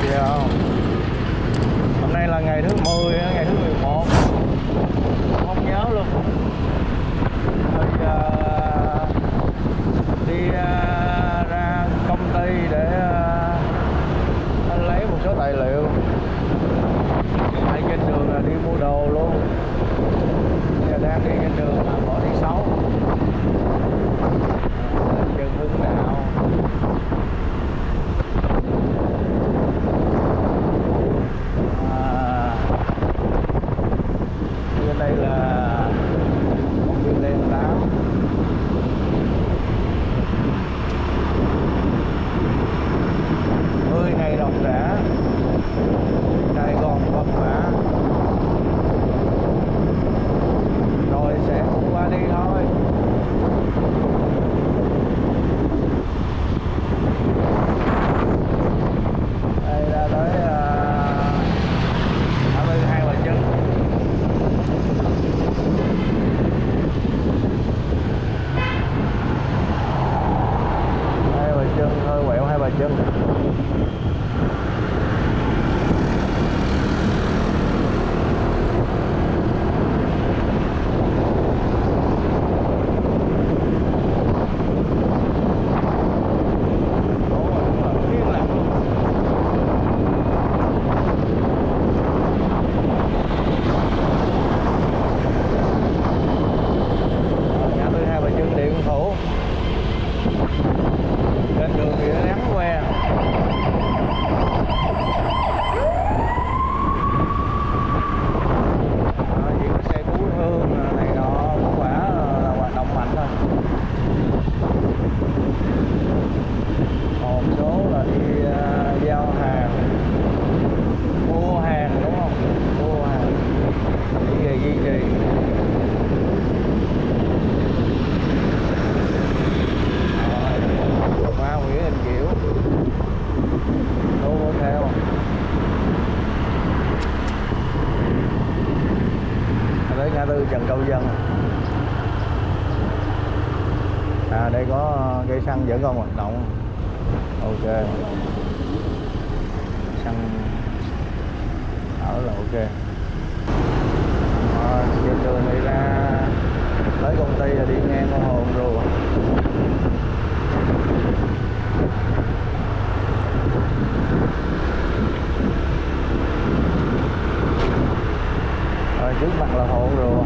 Kìa không? Hôm nay là ngày thứ 10, ngày thứ 11, không nhớ luôn. Rồi đi ra công ty để lấy một số tài liệu. Ở trên đường là đi mua đồ luôn. Giờ đang đi trên đường là bỏ đi 6. Chân Hưng Đạo. Bên đây là công viên Lê Văn Tám. 10 ngày ròng rã, Sài Gòn vất vả, rồi sẽ qua đi thôi. Đây ra tới ngã tư Hai Bà Trưng. Hai Bà Trưng hơi quẹo Hai Bà Trưng. Ngã tư Trần Cao Vân. Đây có cây xăng vẫn còn hoạt động. Ok, xăng ở là ok. Trên đường đi ra tới công ty là đi ngang con Hồn Rùa. Trước mặt là Hồ Rùa.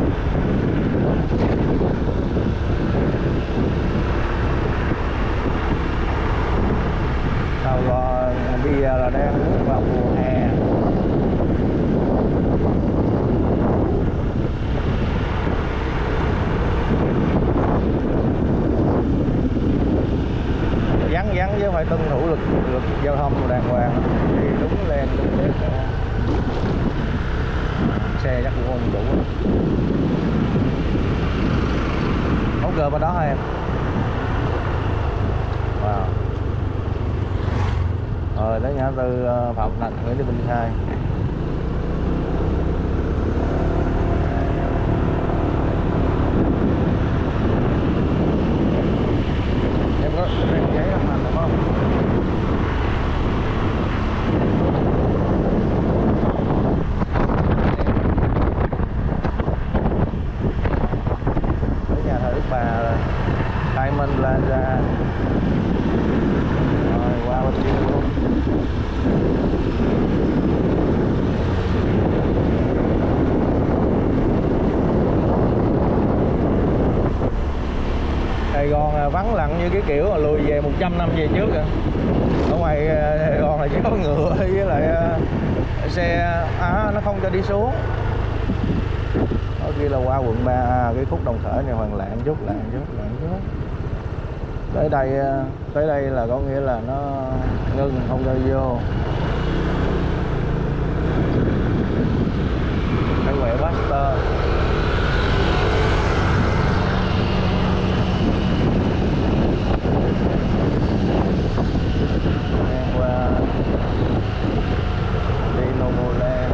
Sau rồi bây giờ là đang bước vào mùa hè. Vắng chứ phải tuân thủ luật giao thông đàng hoàng, đi đúng lên đúng tiết. Xe chắc cũng không đủ. Ốc cờ bên đó hả em? Wow. Rồi tới ngã tư Phạm Thành, Nguyễn Thị Minh Khai. Em có giấy không anh đúng không? Diamond Plaza. Rồi qua bên kia luôn. Sài Gòn vắng lặng như cái kiểu lùi về 100 năm về trước rồi. Ở ngoài Sài Gòn là chỉ có ngựa với lại xe nó không cho đi xuống. Ở kia là qua quận 3, cái khúc Đồng Khởi này Hoàng lạng chút. Tới đây là có nghĩa là nó ngưng, không cho vô. Phải quẹo Baxter. Ngang qua đi Novoland.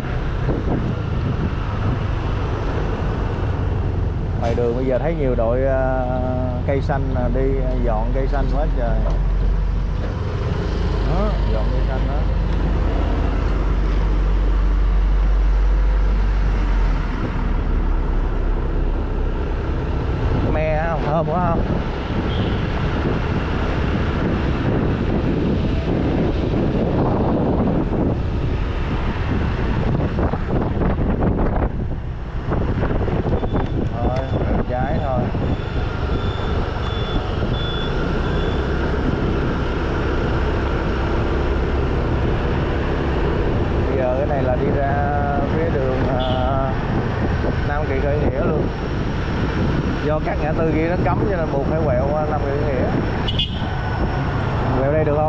Ngoài đường bây giờ thấy nhiều đội cây xanh đi dọn cây xanh quá trời. Đó, dọn cây xanh đó. thơm quá không? Rồi trái thôi. Bây giờ cái này là đi ra phía đường Nam Kỳ Khởi Nghĩa luôn. Do các ngã tư kia nó cấm cho nên buộc phải quẹo qua Nam Kỳ Khởi Nghĩa. Quẹo đây được không?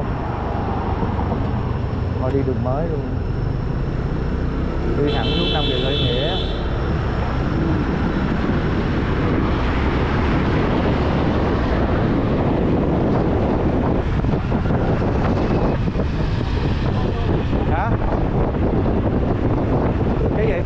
Thôi đi đường mới luôn. Đi thẳng xuống Nam Kỳ Khởi Nghĩa. Hả? Cái gì?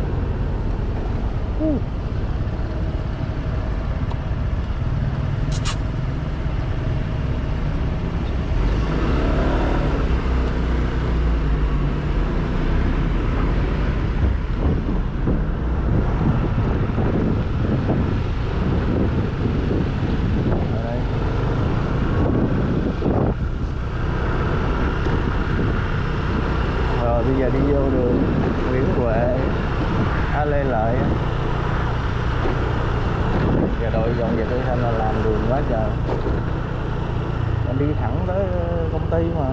Rồi bây giờ đi vô đường Nguyễn Huệ, Lê Lợi. Giờ đội dọn về Tân Thanh là làm đường quá trời. Anh đi thẳng tới công ty mà.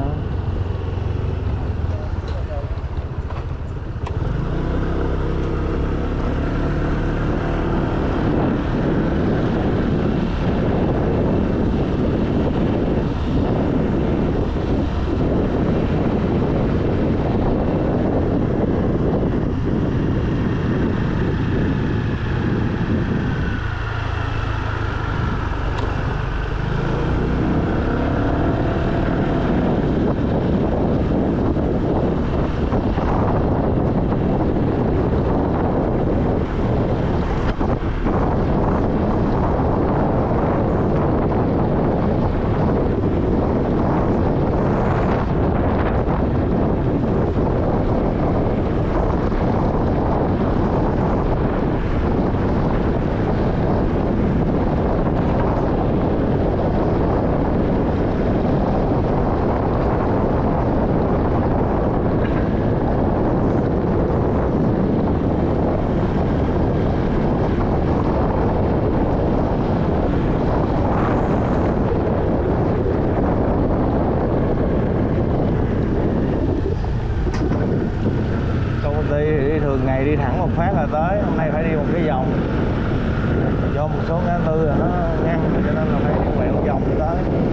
Thường ngày đi thẳng một phát là tới, hôm nay phải đi một cái vòng. Do một số ngã tư là nó ngăn cho nên là phải quẹo vòng tới.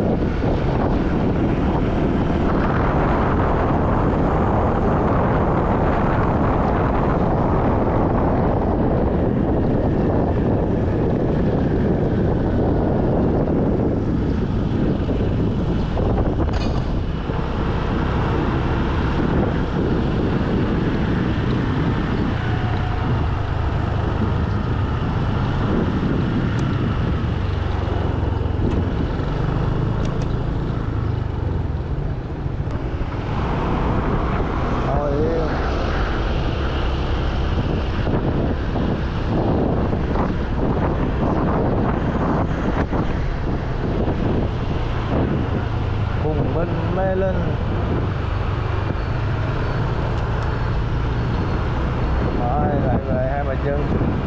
Mê Linh. Rồi lại về Hai Bà Trưng.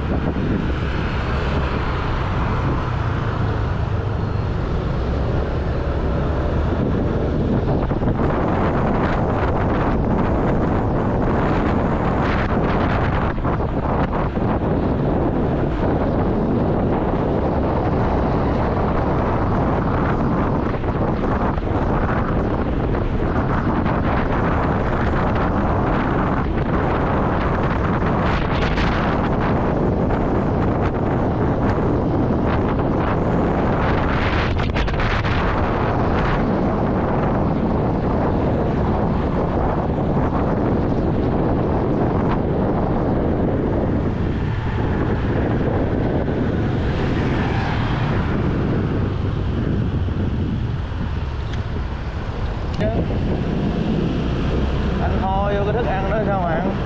Anh thôi vô cái thức ăn đó sao mà ăn.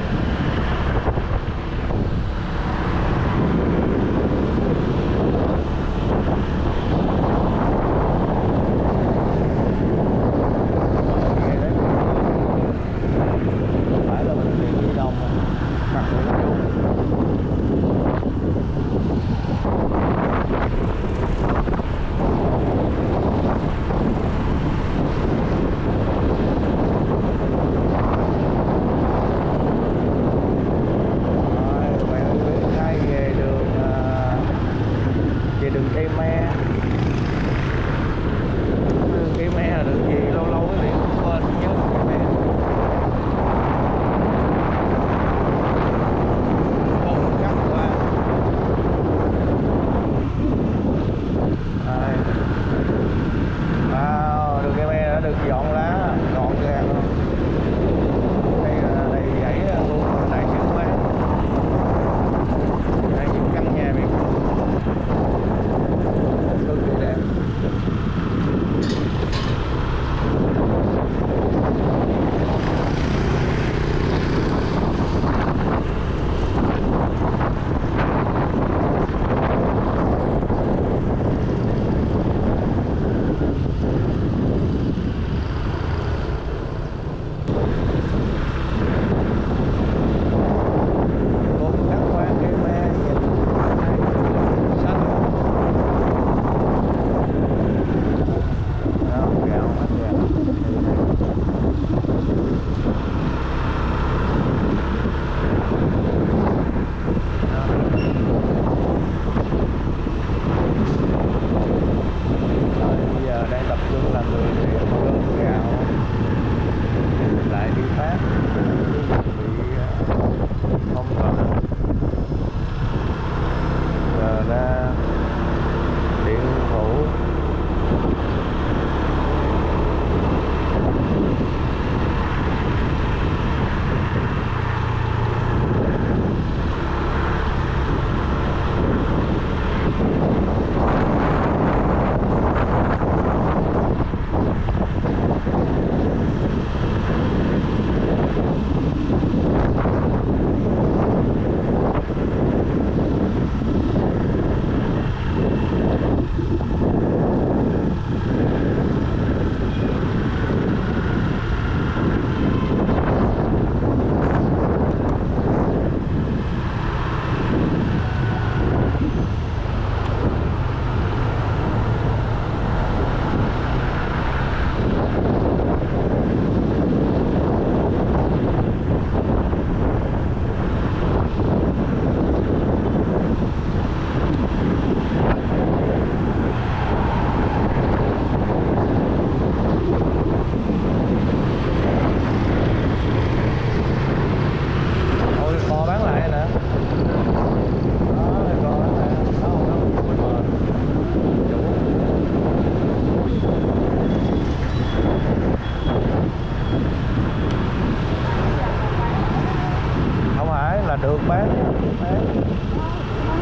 là được bán.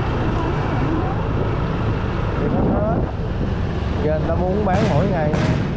Thì nó hết. Giờ người ta muốn bán mỗi ngày.